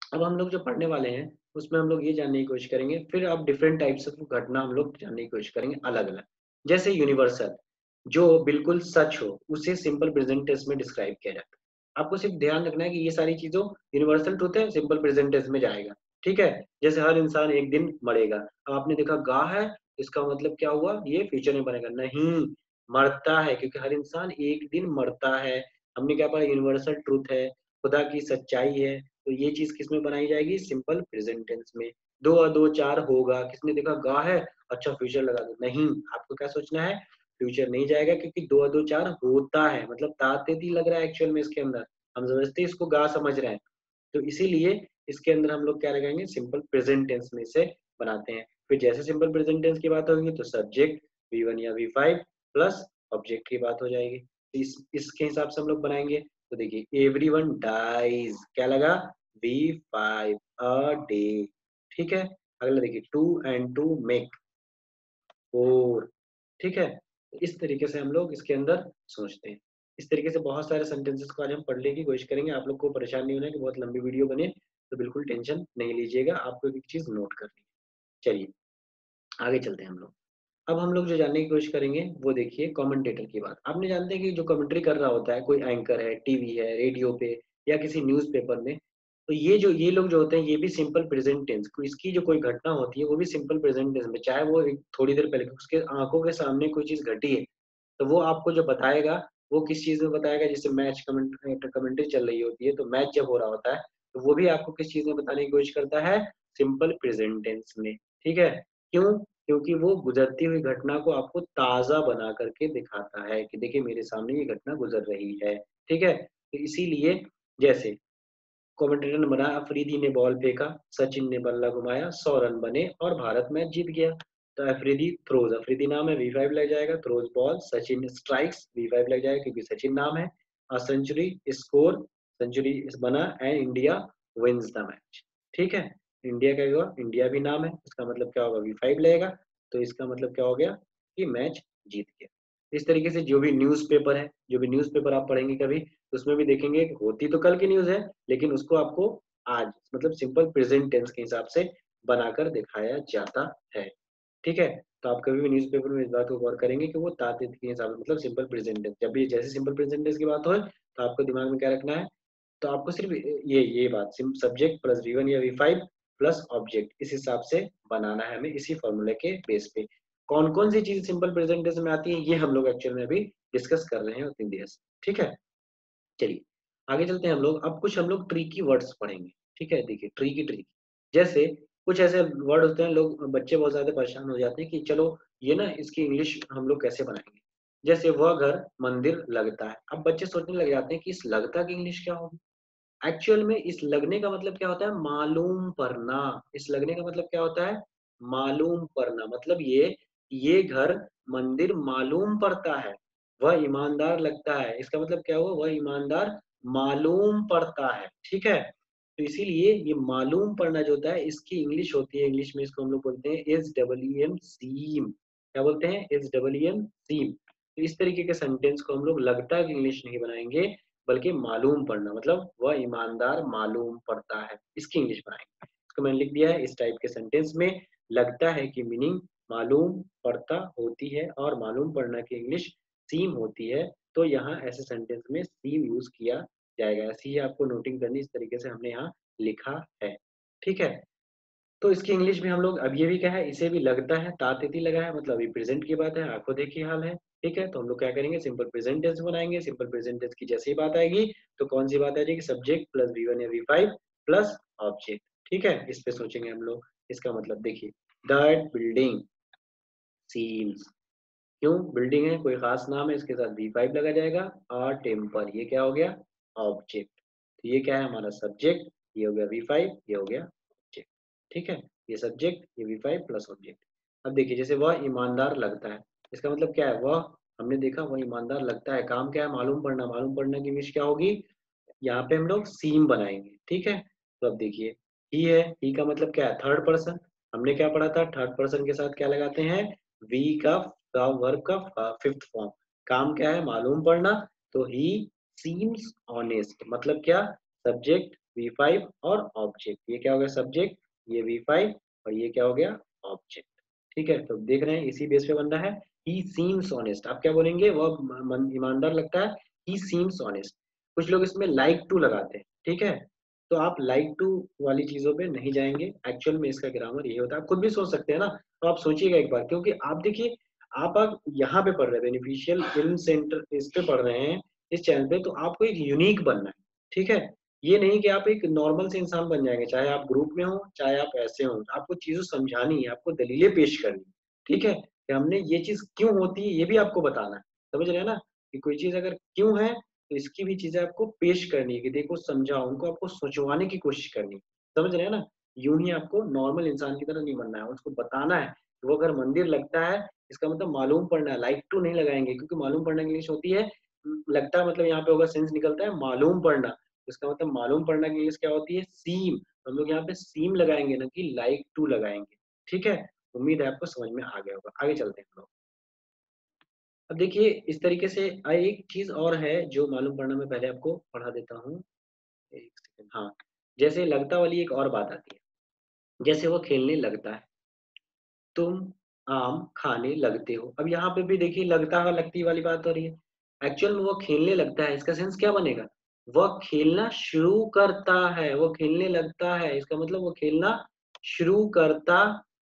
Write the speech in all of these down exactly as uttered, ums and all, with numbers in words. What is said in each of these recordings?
अब हम लोग जो पढ़ने वाले हैं, उसमें हम लोग ये जानने की कोशिश करेंगे, फिर अब डिफरेंट टाइप्स ऑफ घटना हम लोग जानने की कोशिश करेंगे अलग-अलग। जैसे यूनिवर्सल, जो बिल्कुल सच हो, उसे सिंपल प्रेज़ेंट टेंस में डिस्क्राइब किया जाता है। आपको सिर्फ ध्यान रखना है कि ये सारी चीज़ों यूनिवर्सल ट्रुथ है, सिंपल प्रेज़ेंट टेंस में जाएगा, ठीक है? जैसे हर इंसान एक दिन मरेगा। अब आपने देखा गा है, इसका मतलब क्या हुआ? ये फ्यूचर में बनेगा। नहीं, मरता है, क्योंकि हर इंसान एक दिन मरता है। हमने क्या पढ़ा? यूनिवर्सल ट्रुथ है, खुदा की सच्चाई है। तो ये चीज़ किसमें बनाई जाएगी? सिंपल प्रेज़ेंट टेंस में। दो और दो चार होगा, किसने देखा गा है, अच्छा फ्यूचर लगा दो। नहीं, आपको क्या सोचना है? फ्यूचर नहीं जाएगा, क्योंकि दो और दो चार होता है, मतलब ता-ते-ती लग रहा है एक्चुअल में इसके अंदर। हम ज़बरदस्ती इसको गा समझ रहे हैं। तो इसीलिए इसके अंदर हम लोग क्या लगाएँगे? सिंपल प्रेज़ेंट टेंस में इसे बनाते हैं। फिर जैसे सिंपल प्रेज़ेंट टेंस की बात होगी तो सब्जेक्ट वी वन या वी फ़ाइव प्लस ऑब्जेक्ट की बात हो जाएगी। इस इसके हिसाब से हम लोग बनाएँगे। तो देखिए एवरीवन डाइज़, क्या लगा? वी फ़ाइव अ डे, ठीक है? अगला देखिए two and two make four, ठीक है? तो इस तरीके से हम लोग इसके अंदर सोचते हैं। इस तरीके से बहुत सारे सेंटेंसेस को आज हम पढ़ने की कोशिश करेंगे। आप लोग को परेशान नहीं होना है कि बहुत लंबी वीडियो बने, तो बिल्कुल टेंशन नहीं लीजिएगा, आपको एक-एक चीज़ नोट करनी है। चलिए, आगे चलते हैं हम लोग। अब हम लोग जो जानने की कोशिश करेंगे, वो देखिए कमेंटेटर की बात। आपने जानते हैं कि जो कमेंट्री कर रहा होता है, कोई एंकर है, टीवी है, रेडियो पे या किसी न्यूज़पेपर में, तो ये जो ये लोग जो होते हैं, ये भी सिंपल प्रेज़ेंट टेंस को इसकी जो कोई घटना होती है, वो भी सिंपल प्रेज़ेंट टेंस में, चाहे वो एक थोड़ी देर पहले उसके आँखों के सामने कोई चीज़ घटी है, तो वो आपको जो बताएगा, वो किस चीज़ में बताएगा? जैसे मैच कमेंट अ, कमेंट्री चल रही होती है, तो मैच जब हो रहा होता है, तो वो भी आपको किस चीज़ में बताने की कोशिश करता है? सिंपल प्रेज़ेंट टेंस में, ठीक है? क्यों? क्योंकि वो गुज़रती हुई घटना को आपको ताज़ा बना करके दिखाता है कि देखिए मेरे सामने ये घटना गुज़र रही है, ठीक है? तो इसीलिए जैसे कमेंटेटर ने बनाया अफरीदी ने बॉल फेंका, सचिन ने बल्ला घुमाया, सौ रन बने और भारत मैच जीत गया। तो अफरीदी थ्रोज़, अफरीदी नाम है वी फ़ाइव लग जाएगा, throws ball, Sachin strikes V five लग जाएगा क्योंकि सचिन नाम है। अ सेंचुरी स्कोर, सेंचुरी बना and India wins the match, ठीक है? इंडिया क्या हुआ? इंडिया भी नाम है, इसका मतलब क्या होगा? वी फ़ाइव लगेगा, तो इसका मतलब क्या हो गया कि मैच जीत गया। इस तरीके से जो भी न्यूज़पेपर है, जो भी न्यूज़पेपर आप पढ़ेंगे कभी, तो उसमें भी देखेंगे होती तो कल की न्यूज़ है, लेकिन उसको आपको आज मतलब सिंपल प्रेज़ेंट टेंस के हिसाब से बनाकर दिखाया जाता है, ठीक है? तो आप कभी भी न्यूज़पेपर में इस बात को गौर करेंगे कि वो ताते के हिसाब से मतलब सिंपल प्रेज़ेंट टेंस जब भी जैसे सिंपल प्रेज़ेंट टेंस की बात होए, तो आपको दिमाग में क्या रखना है? तो आपको सिर्फ़ ये ये बात सिम सब्जेक्ट प्लस वी वन या वी फ़ाइव प्लस ऑब्जेक्ट इस हिसाब से बनाना है हमें इसी फ़ॉर्मूले के बेस पे। कौन-कौन सी चीज़ सिंपल प्रेज़ेंट टेंस में आती है, ये हम लोग एक्चुअल में अभी डिस्कस कर रहे हैं उतनी देर से, ठीक है? चलिए, आगे चलते हैं हम लोग। अब कुछ हम लोग ट्रिकी वर्ड्स पढ़ेंगे, ठीक है? देखिए ट्रिकी ट्रिकी जैसे कुछ ऐसे वर्ड होते हैं लोग बच्चे बहुत ज़्यादा परेशान हो जाते हैं कि चलो ये ना इसकी इंग्लिश हम लोग कैसे बनाएँगे? जैसे वह घर मंदिर लगता है। अब बच्चे सोचने लग जाते हैं कि इस लगता की इंग्लिश क्या होगी? एक्चुअल में इस लगने का मतलब क्या होता है? मालूम पड़ना। इस लगने का मतलब क्या होता है? मालूम पड़ना। मतलब ये, ये घर मंदिर मालूम पड़ता है। वह ईमानदार लगता है। इसका मतलब क्या हुआ? वह ईमानदार मालूम पड़ता है। ठीक है? तो इसीलिए ये मालूम पड़ना जो होता है इसकी इंग्लिश होती है, इंग्लिश में इसको हम लोग बोलते हैं S double E M seem. क्या बोलते हैं? S double E M seem. तो इस तरीके के सेंटेंस को हम लोग लगता की इंग्लिश नहीं बनाएँगे, बल्कि मालूम पड़ना मतलब वह ईमानदार मालूम पड़ता है, इसकी इंग्लिश बनाएँगे। इसको मैंने लिख दिया है इस टाइप के सेंटेंस में लगता है की मीनिंग मालूम पड़ता होती है और मालूम पड़ना की इंग्लिश सीम होती है, तो यहाँ ऐसे सेंटेंस में सीम यूज़ किया जाएगा। ऐसे ही आपको नोटिंग करनी इस तरीके से हमने यहाँ लिखा है, ठीक है? तो इसकी इंग्लिश में हम लोग अब ये भी क्या है, इसे भी लगता है, ता-तिथि लगा है मतलब अभी प्रेज़ेंट की बात है, आँखों देखी हाल है, ठीक है? तो हम लोग क्या करेंगे सिंपल प्रेज़ेंट टेंस बनाएँगे, सिंपल प्रेज़ेंट टेंस की जैसे ही बात आएगी, तो कौन-सी बात आ जाएगी सब्जेक्ट प्लस वी वन या वी फ़ाइव प्लस ऑब्जेक्ट, ठीक है? इस पे सोचेंगे हम लोग। इसका मतलब देखिए, दैट बिल्डिंग सीम्स क्यों? बिल्डिंग है, कोई ख़ास नाम है, इसके साथ वी फ़ाइव लगा जाएगा, अ टेम्पल ये क्या हो गया? ऑब्जेक्ट। तो ये क्या है हमारा सब्जेक्ट, ये हो गया वी फ़ाइव, ये हो गया ऑब्जेक्ट, ठीक है? ये सब्जेक्ट, ये वी फ़ाइव प्लस ऑब्जेक्ट। अब देखिए जैसे वह ईमानदार लगता है, इसका मतलब क्या है? वह हमने देखा वह ईमानदार लगता है, काम क्या है? मालूम पड़ना, मालूम पड़ना की इंग्लिश क्या होगी? यहाँ पे हम लोग सीम बनाएँगे, ठीक है? तो अब देखिए, ही है, ही का मतलब क्या है? Third person. हमने क्या पढ़ा था? थर्ड पर्सन के साथ क्या लगाते हैं? वी का का वर्ब का फ फिफ्थ फॉर्म। काम क्या है? मालूम पड़ना, तो ही सीम्स ऑनेस्ट मतलब क्या? सब्जेक्ट वी फाइव और ऑब्जेक्ट, ये क्या हो गया सब्जेक्ट, ये वी फाइव और ये क्या हो गया ऑब्जेक्ट। ठीक है, तो देख रहे हैं इसी बेस पे बन रहा है। ही सीम्स ऑनेस्ट, आप क्या बोलेंगे, वह म- मन- ईमानदार लगता है, ही सीम्स ऑनेस्ट। कुछ लोग इसमें लाइक टू लगाते हैं, ठीक है, तो आप लाइक टू वाली चीजों पे नहीं जाएंगे, एक्चुअल में इसका ग्रामर ये होता है, आप खुद भी सोच सकते हैं ना, तो आप सोचिएगा एक बार, क्योंकि आप देखिए, आप अब यहाँ पे पढ़ रहे हैं बेनिफिशियल फिल्म सेंटर, इस पे पढ़ रहे हैं, इस चैनल पे, तो आपको एक यूनिक बनना है, ठीक है, ये नहीं कि आप एक नॉर्मल से इंसान बन जाएंगे, चाहे आप ग्रुप में हो, चाहे आप ऐसे हो, आपको चीजें समझानी है, आपको दलीलें पेश करनी है, ठीक है, कि हमने ये चीज क्यों होती है ये भी आपको बताना है, समझ रहे हैं ना, कि कोई चीज अगर क्यों है तो इसकी भी चीजें आपको पेश करनी है, कि देखो समझाओ, उनको आपको सोचवाने की कोशिश करनी है, समझ रहे हैं ना, यूं ही आपको नॉर्मल इंसान की तरह नहीं बनना है, उसको बताना है, वो अगर मंदिर लगता है, इसका मतलब मालूम पड़ना है, लाइक टू नहीं लगाएंगे, क्योंकि मालूम पड़ना की इंग्लिश होती है, लगता है, मतलब यहाँ पे होगा सेंस निकलता है मालूम पड़ना, इसका मतलब मालूम पड़ना की इंग्लिश क्या होती है, सीम, हम लोग यहाँ पे सीम लगाएंगे ना कि लाइक टू लगाएंगे, ठीक है, उम्मीद है आपको समझ में आ गया होगा, आगे चलते हैं हम लोग। अब देखिए इस तरीके से आ, एक चीज और है जो मालूम पड़ना, मैं पहले आपको पढ़ा देता हूँ, एक सेकंड, हाँ, जैसे लगता वाली एक और बात आती है, जैसे वो खेलने लगता है, तुम आम खाने लगते हो, अब यहाँ पे भी देखिए लगता है लगती वाली बात हो रही है, एक्चुअल में वो खेलने लगता है, इसका सेंस क्या बनेगा, वह खेलना शुरू करता है, वो खेलने लगता है, इसका मतलब वो खेलना शुरू करता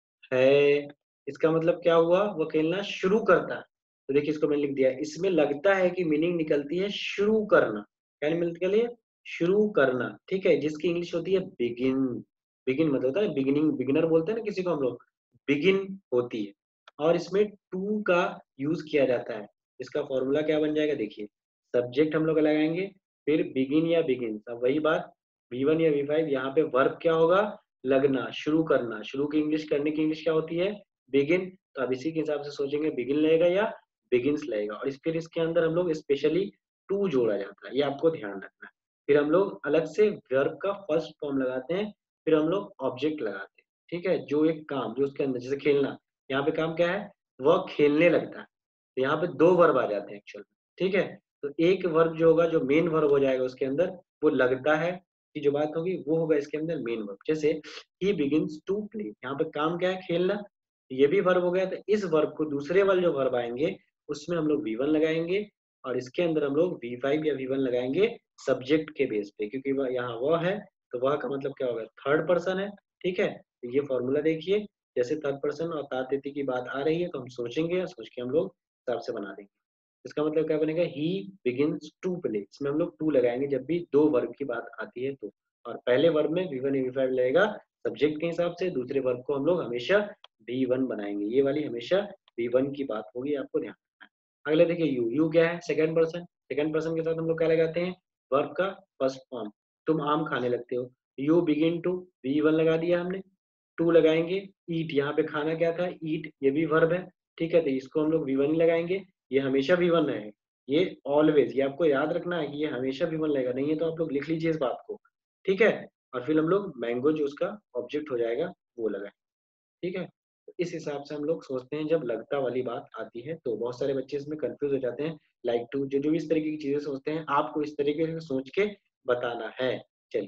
है, इसका मतलब क्या हुआ, वो खेलना शुरू करता है, तो देखिए इसको मैंने लिख दिया, इसमें लगता है कि मीनिंग निकलती है शुरू करना, क्या निकलती है, शुरू करना, ठीक है, जिसकी इंग्लिश होती है बिगिन, बिगिन मतलब होता है बिगिनिंग, बिगिनर बोलते हैं ना किसी को हम लोग, बिगिन होती है, और इसमें टू का यूज किया जाता है, इसका फॉर्मूला क्या बन जाएगा, देखिए सब्जेक्ट हम लोग लगाएंगे, फिर बिगिन या बिगिन, अब वही बात, वी वन या वी फाइव, यहाँ पे वर्ब क्या होगा, लगना, शुरू करना, शुरू की इंग्लिश, करने की इंग्लिश क्या होती है, बिगिन, तो अब इसी के हिसाब से सोचेंगे बिगिन लगेगा या बिगिंस लगेगा, और इस फिर इसके अंदर हम लोग स्पेशली टू जोड़ा जाता है, ये आपको ध्यान रखना है, फिर हम लोग अलग से वर्ब का फर्स्ट फॉर्म लगाते हैं, फिर हम लोग ऑब्जेक्ट लगाते हैं, ठीक है, जो एक काम जो उसके अंदर, जैसे खेलना, यहाँ पे काम क्या है, वह खेलने लगता है, तो यहाँ पे दो वर्ब आ जाते हैं एक्चुअल में, ठीक है, तो एक वर्ब जो होगा, जो मेन वर्ब हो जाएगा उसके अंदर, वो लगता है की जो बात होगी वो होगा इसके अंदर मेन वर्ब, जैसे ही बिगिंस टू प्ले, यहाँ पे काम क्या है, खेलना, ये भी वर्ब हो गया, तो इस वर्ब को दूसरे वाले जो वर्ब आएंगे उसमें हम लोग वी वन लगाएंगे, और इसके अंदर हम लोग वी फाइव या वी वन लगाएंगे सब्जेक्ट के बेस पे, क्योंकि वह यहाँ वह है, तो वह का मतलब क्या होगा, थर्ड पर्सन है, ठीक है, तो ये फॉर्मूला देखिए, जैसे थर्ड पर्सन और तातिथि की बात आ रही है तो हम सोचेंगे, और सोच के हम लोग हिसाब से बना देंगे, इसका मतलब क्या बनेगा, ही बिगिंस टू प्ले, इसमें हम लोग टू लगाएंगे जब भी दो वर्ब की बात आती है तो, और पहले वर्ब में वी वन वी फाइव लगेगा सब्जेक्ट के हिसाब से, दूसरे वर्ब को हम लोग हमेशा वी वन बनाएंगे, ये वाली हमेशा वी वन की बात होगी, आपको ध्यान रखना है। अगले देखिए यू, यू क्या है, सेकंड पर्सन, सेकंड पर्सन के साथ हम लोग क्या लगाते हैं, वर्ब का फर्स्ट फॉर्म, तुम आम खाने लगते हो, you begin to, V one लगा दिया हमने, टू लगाएंगे, ईट, यहाँ पे खाना क्या था, ईट, ये भी वर्ब है, ठीक है, तो इसको हम लोग वी वन ही लगाएंगे, ये हमेशा वी वन रहेगा, ये ऑलवेज, ये आपको याद रखना है कि ये हमेशा वी वन लगेगा, नहीं है तो आप लोग लिख लीजिए इस बात को, ठीक है, और फिर हम लोग मैंगो जो उसका ऑब्जेक्ट हो जाएगा वो लगाए, ठीक है, तो इस हिसाब से हम लोग सोचते हैं, जब लगता वाली बात आती है तो बहुत सारे बच्चे इसमें कंफ्यूज हो जाते हैं, लाइक टू, जो जो भी इस तरीके की चीजें सोचते हैं, आपको इस तरीके से सोच के बताना है। चलिए,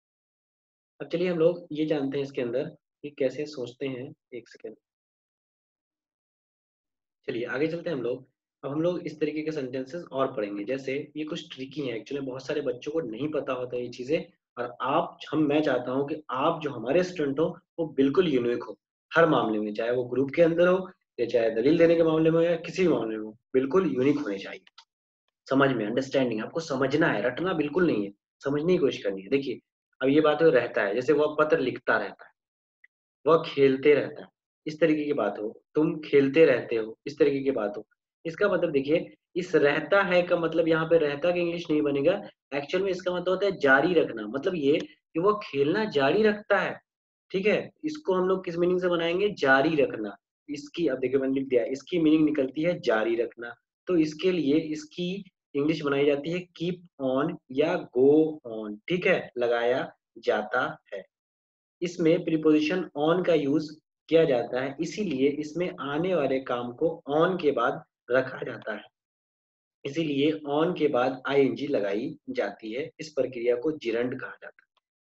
अब चलिए हम लोग ये जानते हैं इसके अंदर कि कैसे सोचते हैं, एक सेकेंड, चलिए आगे चलते हैं हम लोग। अब हम लोग इस तरीके के सेंटेंसेस और पढ़ेंगे, जैसे ये कुछ ट्रिकी है एक्चुअली, बहुत सारे बच्चों को नहीं पता होता ये चीजें, और आप हम मैं चाहता हूँ कि आप जो हमारे स्टूडेंट हो वो बिल्कुल यूनिक हो, हर मामले में, चाहे वो ग्रुप के अंदर हो या चाहे दलील देने के मामले में हो या किसी भी मामले में हो, बिल्कुल यूनिक होने चाहिए, समझ में, अंडरस्टैंडिंग, आपको समझना है, रटना बिल्कुल नहीं है, समझने की कोशिश करनी है। देखिए अब ये बात हो रहता है, जैसे वह पत्र लिखता रहता है, वह खेलते रहता है, इस तरीके की बात हो, तुम खेलते रहते हो, इस तरीके की बात हो, इसका मतलब देखिए, इस रहता है का मतलब यहाँ पे रहता का इंग्लिश नहीं बनेगा, एक्चुअल में इसका मतलब होता है जारी रखना, मतलब ये कि वो खेलना जारी रखता है, ठीक है, इसको हम लोग किस मीनिंग से बनाएंगे, जारी रखना, इसकी अब देखिए मैंने लिख दिया, इसकी मीनिंग निकलती है जारी रखना, तो इसके लिए इसकी इंग्लिश बनाई जाती है कीप ऑन या गो ऑन, ठीक है, लगाया जाता है, इसमें प्रीपोजिशन ऑन का यूज किया जाता है, इसीलिए इसमें आने वाले काम को ऑन के बाद रखा जाता है, इसीलिए ऑन के बाद आईएनजी लगाई जाती है, इस प्रक्रिया को जिरंड कहा जाता है।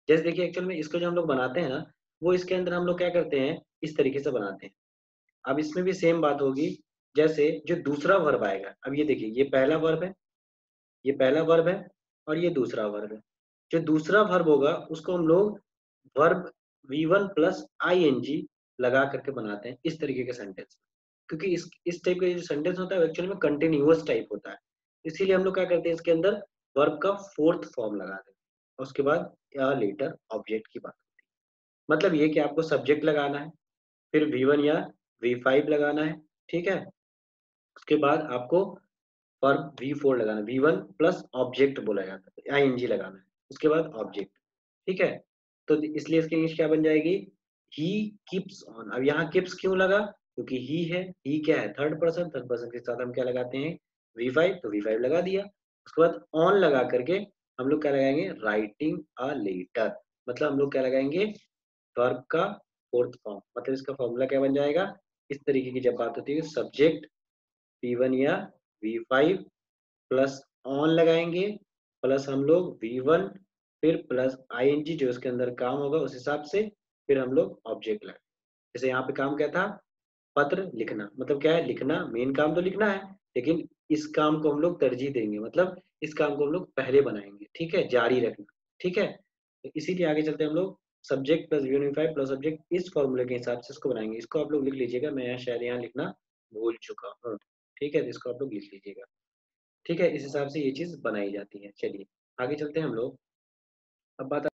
जैसे देखिए एक्चुअल में इसको जो हम लोग बनाते हैं ना, वो इसके अंदर हम लोग क्या करते हैं, इस तरीके से बनाते हैं। अब इसमें भी सेम बात होगी, जैसे जो दूसरा वर्ब आएगा, अब ये देखिए ये पहला वर्ब है, ये पहला वर्ब है और ये दूसरा वर्ब है। जो दूसरा वर्ब होगा उसको हम लोग verb V one plus ING लगा करके बनाते हैं इस तरीके के सेंटेंस। क्योंकि इस इस टाइप का जो सेंटेंस होता है वो एक्चुअली में कंटिन्यूअस टाइप होता है। इसीलिए हम लोग क्या करते हैं इसके अंदर वर्ब का फोर्थ फॉर्म लगा देते हैं। और उसके बाद या लेटर ऑब्जेक्ट की बात होती है। मतलब ये कि आपको सब्जेक्ट लगाना है, फिर वी वन या वी फाइव लगाना है, ठीक है? उसके बाद आपको वर्ब वी फोर लगाना है, वी वन प्लस ऑब्जेक्ट बोला जाता है, आईएनजी लगाना है, उसके बाद ऑब्जेक्ट, ठीक है? तो इसलिए इसकी इंग्लिश क्या बन जाएगी? He keeps on. अब यहाँ कीप्स क्यों लगा? क्योंकि ही है, ही क्या है? थर्ड पर्सन, थर्ड पर्सन के साथ हम क्या लगाते हैं? वी फाइव, तो वी फाइव लगा दिया। उसके बाद ऑन लगा करके हम लोग क्या लगाएंगे? Writing a letter. मतलब हम लोग क्या लगाएंगे? वर्ब का फोर्थ फॉर्म। मतलब इसका फॉर्मूला क्या बन जाएगा? इस तरीके की जब बात होती है, सब्जेक्ट वी वन या वी फाइव प्लस ऑन लगाएंगे, प्लस हम लोग वी वन, फिर प्लस आईएनजी जो इसके अंदर काम होगा उस हिसाब से, फिर हम लोग ऑब्जेक्ट लगाएंगे। जैसे यहाँ पे काम क्या था? पत्र लिखना। मतलब क्या है? लिखना, मेन काम तो लिखना है, लेकिन इस काम को हम लोग तरजीह देंगे, मतलब इस काम को हम लोग पहले बनाएंगे, ठीक है? जारी रखना, ठीक है? तो इसीलिए आगे चलते हम लोग subject plus unified plus subject इस फॉर्मूले के हिसाब से इसको बनाएंगे। इसको आप लोग लिख लीजिएगा, मैं यहाँ शायद यहाँ लिखना भूल चुका हूँ, ठीक है? तो इसको आप लोग लिख लीजिएगा, ठीक है? इस हिसाब से ये चीज़ बनाई जाती है। चलिए, आगे चलते हैं हम लोग। अब बात